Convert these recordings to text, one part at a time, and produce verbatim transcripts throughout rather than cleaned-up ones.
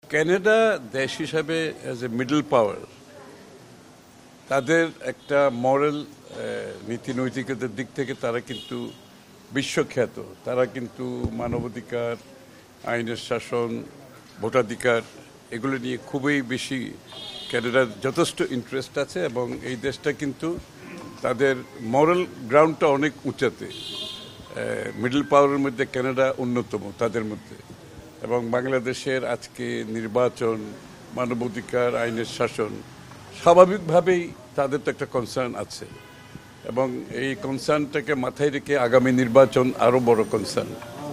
Canada দেশ হিসাবে as a middle পাওয়ার তাদের একটা মরাল নীতি নৈতিকতার দিক থেকে তারা কিন্তু বিশ্বখ্যাত। তারা কিন্তু মানবাধিকার, আইনের শাসন, ভোটাধিকার এগুলো নিয়ে খুবই বেশি কানাডার যথেষ্ট ইন্টারেস্ট আছে এবং এই দেশটা কিন্তু তাদের মরাল গ্রাউন্ডটা অনেক উঁচাতে। মিডল পাওয়ারের মধ্যে কানাডা অন্যতম তাদের মধ্যে। এবং বাংলাদেশের আজকে নির্বাচন, মানবাধিকার, আইনের শাসন স্বাভাবিকভাবেই তাদের তো একটা কনসার্ন আছে এবং এই কনসার্নটাকে মাথায় রেখে আগামী নির্বাচন আরও বড় কনসার্ন।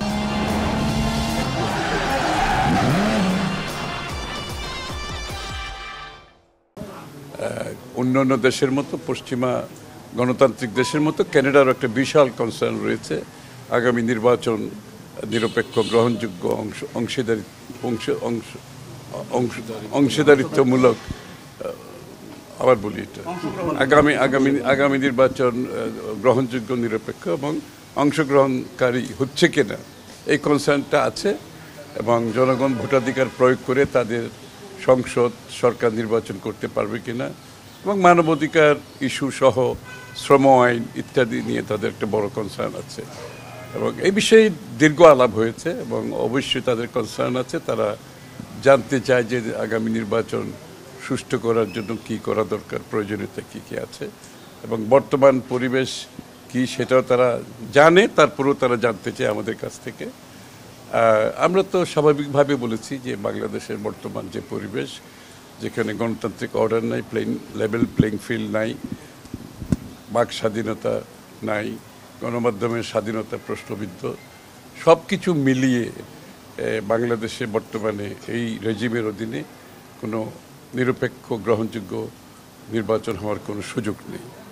অন্যান্য দেশের মতো, পশ্চিমা গণতান্ত্রিক দেশের মতো কানাডারও একটা বিশাল কনসার্ন রয়েছে আগামী নির্বাচন নিরপেক্ষ, গ্রহণযোগ্য, অংশ অংশ অংশীদারিত্বমূলক, আবার বলি এটা আগামী আগামী আগামী নির্বাচন গ্রহণযোগ্য, নিরপেক্ষ এবং অংশগ্রহণকারী হচ্ছে কিনা এই কনসার্নটা আছে এবং জনগণ ভোটাধিকার প্রয়োগ করে তাদের সংসদ সরকার নির্বাচন করতে পারবে কিনা এবং মানবাধিকার ইস্যু সহ শ্রম আইন ইত্যাদি নিয়ে তাদের একটা বড় কনসার্ন আছে এবং এই বিষয়ে দীর্ঘ আলাপ হয়েছে এবং অবশ্যই তাদের কনসার্ন আছে। তারা জানতে চায় যে আগামী নির্বাচন সুষ্ঠু করার জন্য কি করা দরকার, প্রয়োজনীয়তা কী কী আছে এবং বর্তমান পরিবেশ কি সেটাও তারা জানে। তারপরেও তারা জানতে চায় আমাদের কাছ থেকে। আমরা তো স্বাভাবিকভাবে বলেছি যে বাংলাদেশের বর্তমান যে পরিবেশ, যেখানে গণতান্ত্রিক অর্ডার নাই, প্লেইং লেভেল প্লেইং ফিল্ড নাই, বাক স্বাধীনতা নাই, গণমাধ্যমের স্বাধীনতা প্রশ্নবিদ্ধ, সব কিছু মিলিয়ে বাংলাদেশে বর্তমানে এই রেজিমের অধীনে কোনো নিরপেক্ষ গ্রহণযোগ্য নির্বাচন হওয়ার কোনো সুযোগ নেই।